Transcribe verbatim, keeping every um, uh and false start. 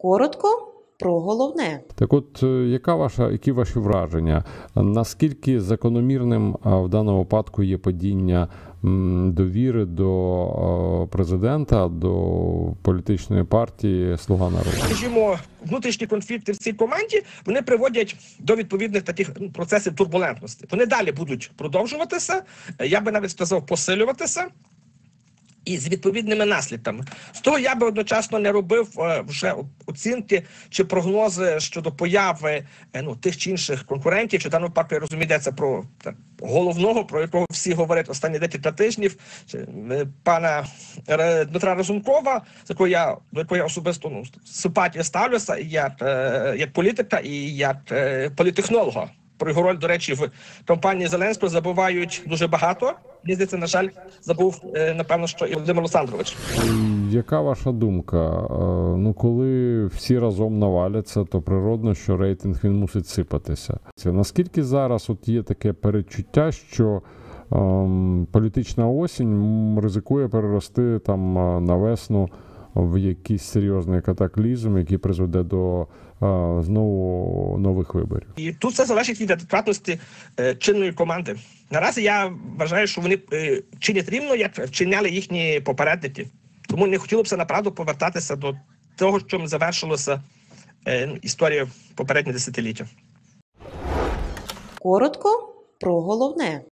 Коротко про головне. Так от, яка ваша, які ваші враження? Наскільки закономірним в даному випадку є падіння довіри до президента, до політичної партії «Слуга народу»? Скажімо, внутрішні конфлікти в цій команді, вони приводять до відповідних таких процесів турбулентності. Вони далі будуть продовжуватися, я би навіть сказав, посилюватися. І з відповідними наслідками. З того я би одночасно не робив вже оцінки чи прогнози щодо появи ну, тих чи інших конкурентів, чи в даному випадку, я розумію, йдеться про так, головного, про якого всі говорять останні декілька тижнів, чи, пана Дмитра Разумкова, з якого я, до якого я особисто ну, симпатію ставлюся, і як, як політика, і як політтехнолога. Про його роль, до речі, в кампанії Зеленського забувають дуже багато. Мені здається, на жаль, забув, напевно, що і Володимир Олександрович. Яка ваша думка? Ну, коли всі разом наваляться, то природно, що рейтинг він мусить сипатися. Наскільки зараз от є таке передчуття, що ем, політична осінь ризикує перерости там на весну в якийсь серйозний катаклізм, який призведе до а, знову нових виборів? І тут все залежить від адекватності е, чинної команди. Наразі я вважаю, що вони е, чинять рівно, як вчиняли їхні попередники. Тому не хотілося б направду повертатися до того, чим завершилася е, історія попередніх десятиліття. Коротко про головне.